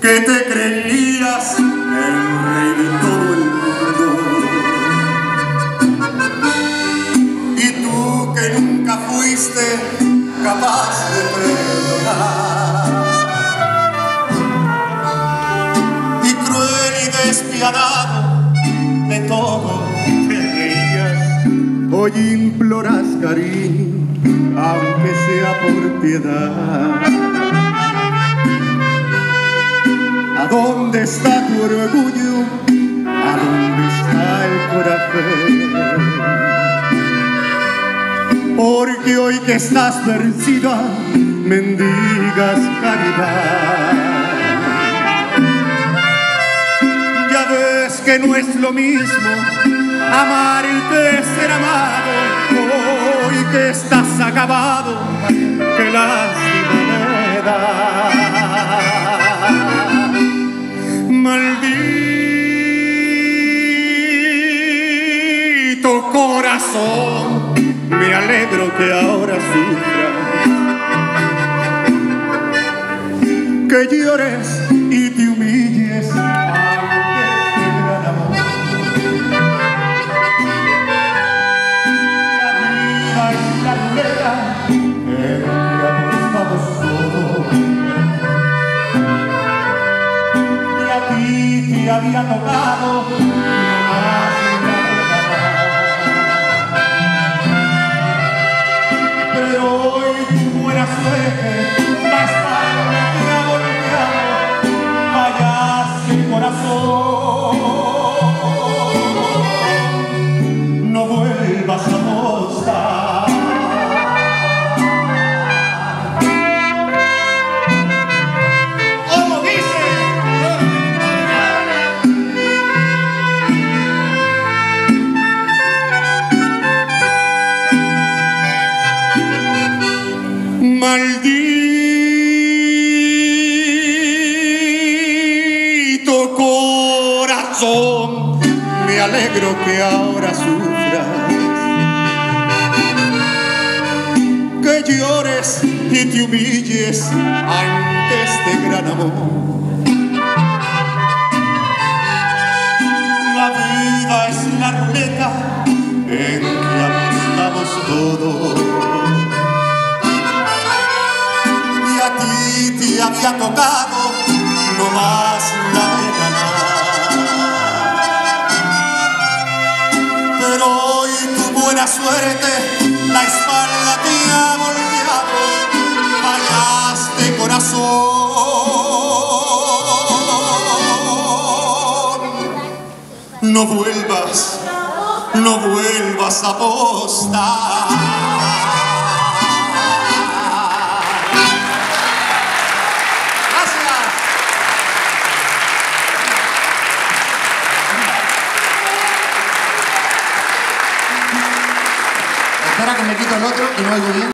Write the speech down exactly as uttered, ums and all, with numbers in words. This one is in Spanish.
que te creías el rey de todo el mundo, y tú que nunca fuiste capaz de perdonar, y cruel y despiadado de todo te reías. Hoy imploras cariño, aunque sea por piedad. ¿A dónde está tu orgullo? ¿A dónde está el corazón? Porque hoy que estás vencida, mendigas caridad. Ya ves que no es lo mismo amar que ser amado. Hoy que estás acabado, qué lástima me da. Maldito corazón, me alegro que ahora sufras, que llores y te humilles ante este gran amor. La vida es la ruleta en que apostamos todos, y a ti te había tocado nomás una regalada. Pero hoy tu buena suerte, la espalda te ha golpeado, fallaste corazón, no vuelvas a apostar. ¿Cómo dice? Maldito corazón, me alegro que ahora sufras, que llores y te humilles ante este gran amor. La vida es la ruleta en que apostamos todos, te había tocado nomás la de ganar. Pero hoy tu buena suerte, la espalda te ha volteado, fallaste corazón, no vuelvas, no vuelvas a apostar. Espera que me quito el otro y no oigo bien.